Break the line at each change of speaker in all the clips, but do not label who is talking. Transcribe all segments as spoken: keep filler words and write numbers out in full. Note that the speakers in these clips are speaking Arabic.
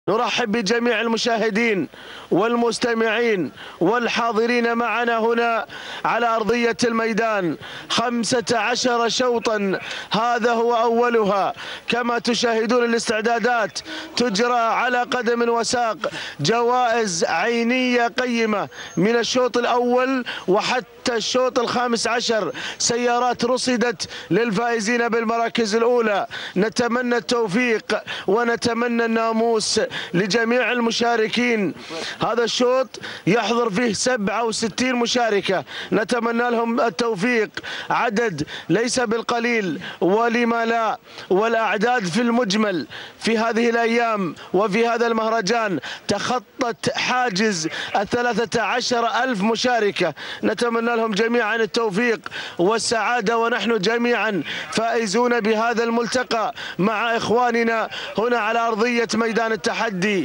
نرحب بجميع المشاهدين والمستمعين والحاضرين معنا هنا على أرضية الميدان. خمسة عشر شوطا، هذا هو أولها. كما تشاهدون الاستعدادات تجرى على قدم وساق، جوائز عينية قيمة من الشوط الأول وحتى الشوط الخامس عشر. سيارات رصدت للفائزين بالمراكز الأولى. نتمنى التوفيق ونتمنى الناموس لجميع المشاركين. هذا الشوط يحضر فيه سبعة وستين مشاركة، نتمنى لهم التوفيق. عدد ليس بالقليل ولما لا، والأعداد في المجمل في هذه الأيام وفي هذا المهرجان تخطت حاجز الثلاثة عشر ألف مشاركة. نتمنى لهم جميعا التوفيق والسعادة، ونحن جميعا فائزون بهذا الملتقى مع إخواننا هنا على أرضية ميدان التحدي.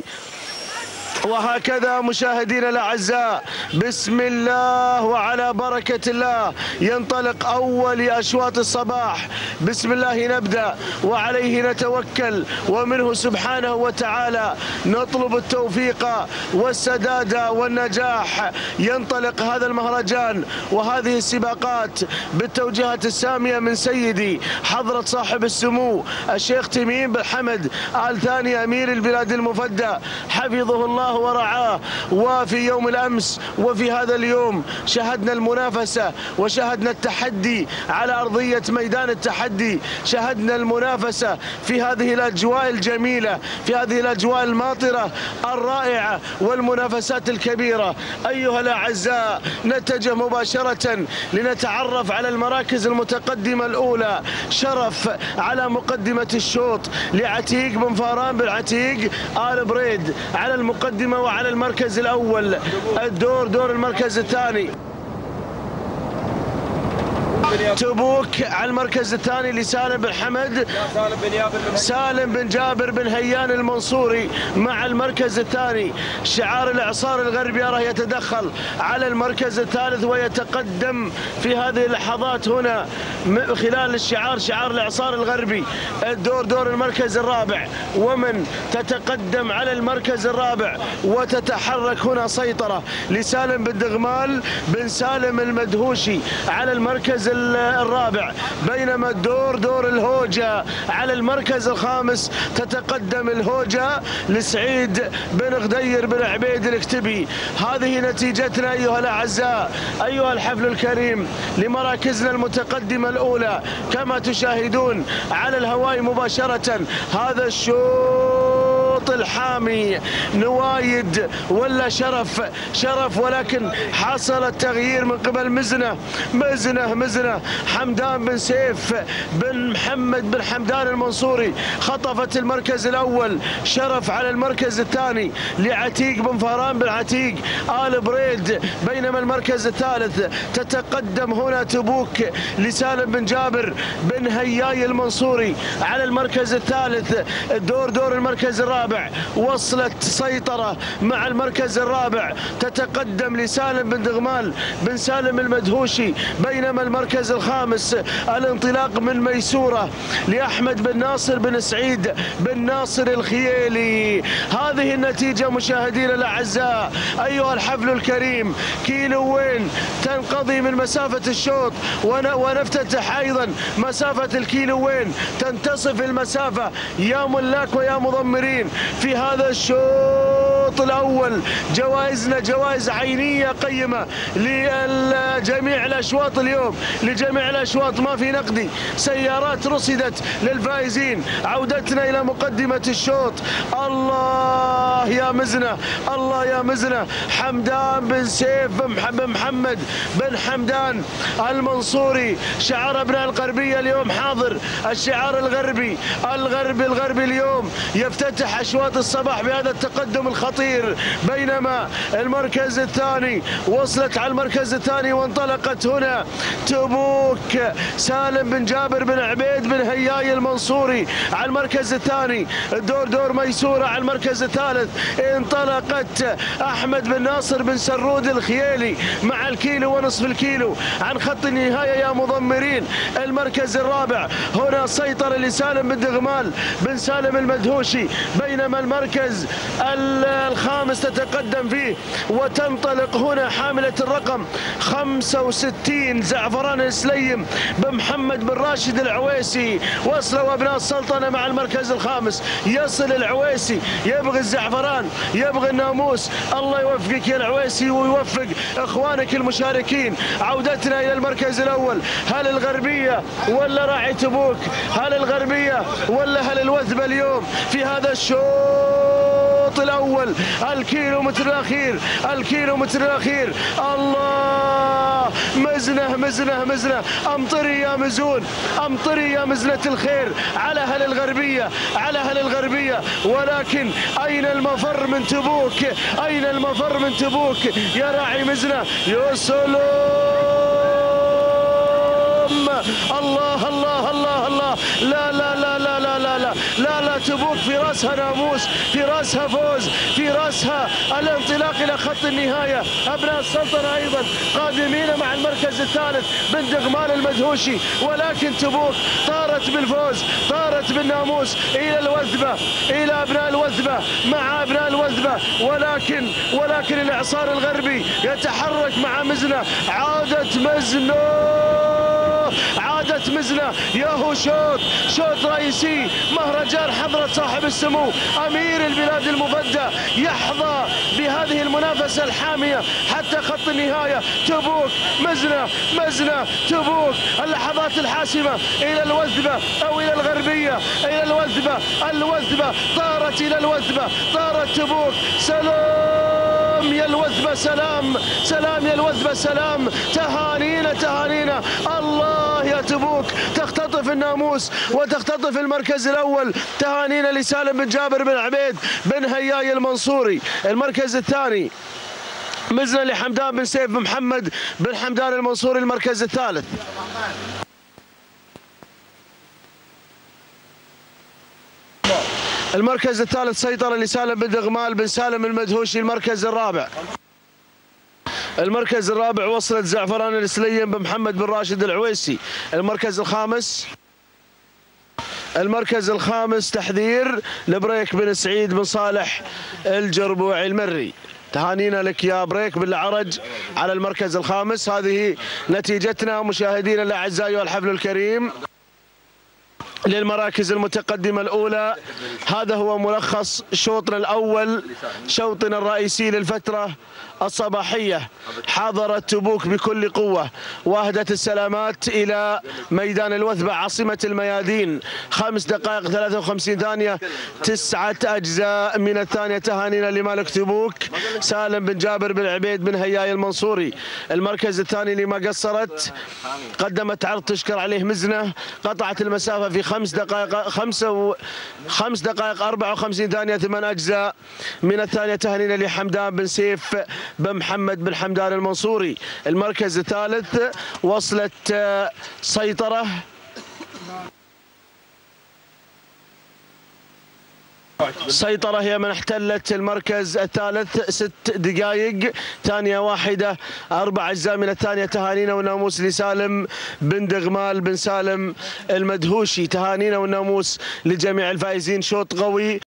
وهكذا مشاهدينا الأعزاء، بسم الله وعلى بركة الله ينطلق أول أشواط الصباح. بسم الله نبدأ وعليه نتوكل، ومنه سبحانه وتعالى نطلب التوفيق والسداد والنجاح. ينطلق هذا المهرجان وهذه السباقات بالتوجيهات السامية من سيدي حضرة صاحب السمو الشيخ تميم بن حمد آل ثاني أمير البلاد المفدى حفظه الله ورعاه. وفي يوم الأمس وفي هذا اليوم شهدنا المنافسة وشهدنا التحدي على أرضية ميدان التحدي. شهدنا المنافسة في هذه الأجواء الجميلة، في هذه الأجواء الماطرة الرائعة والمنافسات الكبيرة. أيها الأعزاء، نتجه مباشرة لنتعرف على المراكز المتقدمة الأولى. شرف على مقدمة الشوط لعتيق بن فاران بن عتيق آل بريد على المقدمة وعلى المركز الأول. الدور دور المركز الثاني. تبوك على المركز الثاني لسالم بن حمد سالم بن جابر بن هيان المنصوري مع المركز الثاني. شعار الإعصار الغربي أراه يتدخل على المركز الثالث ويتقدم في هذه اللحظات هنا خلال الشعار، شعار الإعصار الغربي. الدور دور المركز الرابع، ومن تتقدم على المركز الرابع وتتحرك هنا سيطرة لسالم بن دغمال بن سالم المدهوشي على المركز الرابع، بينما الدور دور الهوجة على المركز الخامس. تتقدم الهوجة لسعيد بن غدير بن عبيد الكتبي. هذه نتيجتنا أيها الأعزاء، أيها الحفل الكريم لمراكزنا المتقدمة الأولى. كما تشاهدون على الهواء مباشرة هذا الشوط الحامي، نوايد ولا شرف؟ شرف، ولكن حصل التغيير من قبل مزنة مزنة مزنة حمدان بن سيف بن محمد بن حمدان المنصوري خطفت المركز الأول. شرف على المركز الثاني لعتيق بن فاران بن عتيق آل بريد، بينما المركز الثالث تتقدم هنا تبوك لسالم بن جابر بن هياي المنصوري على المركز الثالث. الدور دور المركز الرابع، وصلت سيطرة مع المركز الرابع. تتقدم لسالم بن دغمال بن سالم المدهوشي، بينما المركز الخامس الانطلاق من ميسورة لأحمد بن ناصر بن سعيد بن ناصر الخيالي. هذه النتيجة مشاهدينا الأعزاء. أيها الحفل الكريم، كيلوين تنقضي من مسافة الشوط ونفتتح أيضا مسافة الكيلوين. تنتصف المسافة يا ملاك ويا مضمرين في هذا الشوط الأول. جوائزنا جوائز عينية قيمة لجميع الأشواط اليوم، لجميع الأشواط، ما في نقدي. سيارات رصدت للفائزين. عودتنا إلى مقدمة الشوط. الله يا مزنة، الله يا مزنة. حمدان بن سيف بن محمد بن حمدان المنصوري، شعار أبناء الغربية اليوم حاضر. الشعار الغربي الغربي الغربي اليوم يفتتح أشواط الصباح بهذا التقدم الخطير. التحضير، بينما المركز الثاني وصلت على المركز الثاني وانطلقت هنا تبوك سالم بن جابر بن عبيد بن هياي المنصوري على المركز الثاني. الدور دور ميسورة على المركز الثالث. انطلقت أحمد بن ناصر بن سرود الخيالي مع الكيلو ونصف الكيلو عن خط النهاية يا مضمرين. المركز الرابع هنا سيطر لسالم بن دغمال بن سالم المدهوشي، بينما المركز الخامس تتقدم فيه وتنطلق هنا حاملة الرقم خمسة وستين زعفران السليم بمحمد بن راشد العويسي. وصلوا أبناء السلطنة مع المركز الخامس. يصل العويسي، يبغي الزعفران، يبغي الناموس. الله يوفقك يا العويسي ويوفق إخوانك المشاركين. عودتنا إلى المركز الأول، هل الغربية ولا راعي تبوك؟ هل الغربية ولا هل الوثبة اليوم في هذا الشوط الأول؟ الكيلو متر الأخير، الكيلو متر الأخير. الله، مزنة مزنة مزنة. أمطري يا مزون، أمطري يا مزنة الخير على أهل الغربية، على أهل الغربية. ولكن أين المفر من تبوك؟ أين المفر من تبوك يا راعي مزنة؟ يا سلام، الله الله الله الله. لا لا لا لا لا لا لا لا لا تبوك في راسها ناموس، في راسها فوز، في راسها الانطلاق الى خط النهايه. ابناء السلطنه ايضا قادمين مع المركز الثالث بن دغمال المدهوشي، ولكن تبوك طارت بالفوز، طارت بالناموس الى الوثبه، الى ابناء الوثبه مع ابناء الوثبه. ولكن ولكن الاعصار الغربي يتحرك مع مزنه. عادت مزنه، عادت مزنة. ياهو شوط، شوط رئيسي. مهرجان حضرة صاحب السمو أمير البلاد المفدى يحظى بهذه المنافسة الحامية حتى خط النهاية. تبوك مزنة، مزنة تبوك. اللحظات الحاسمة إلى الوثبة أو إلى الغربية، إلى الوثبة. الوثبة طارت إلى الوثبة، طارت تبوك. سلام يا الوثبة، سلام سلام يا الوثبة، سلام. تهانينا تهانينا. الله يا تبوك تختطف الناموس وتختطف المركز الأول. تهانينا لسالم بن جابر بن عبيد بن هياي المنصوري. المركز الثاني مزنة لحمدان بن سيف بن محمد بن حمدان المنصوري. المركز الثالث المركز الثالث سيطرة لسالم بن دغمال بن سالم المدهوشي. المركز الرابع المركز الرابع وصلت زعفران السليم بمحمد بن راشد العويسي. المركز الخامس المركز الخامس تحذير لبريك بن سعيد بن صالح الجربوعي المري. تهانينا لك يا بريك بالعرج على المركز الخامس. هذه نتيجتنا مشاهدينا الاعزاء والحفل الكريم للمراكز المتقدمة الأولى. هذا هو ملخص شوطنا الأول، شوطنا الرئيسي للفترة الصباحية. حاضرت تبوك بكل قوة وأهدت السلامات إلى ميدان الوثبة عاصمة الميادين. خمس دقائق ثلاثة وخمسين ثانية، تسعة أجزاء من الثانية. تهانينا لمالك تبوك سالم بن جابر بن عبيد بن هياي المنصوري. المركز الثاني لما قصرت، قدمت عرض تشكر عليه مزنة، قطعت المسافة في خمس دقائق خمسة و... خمس دقائق أربعة وخمسين ثانية، ثمان أجزاء من الثانية. تهانينا لحمدان بن سيف بن محمد بن حمدان المنصوري. المركز الثالث وصلت سيطرة سيطرة هي من احتلت المركز الثالث ست دقائق ثانية واحدة، أربع أجزاء من الثانية. تهانينا والناموس لسالم بن دغمال بن سالم المدهوشي. تهانينا والناموس لجميع الفائزين. شوط قوي.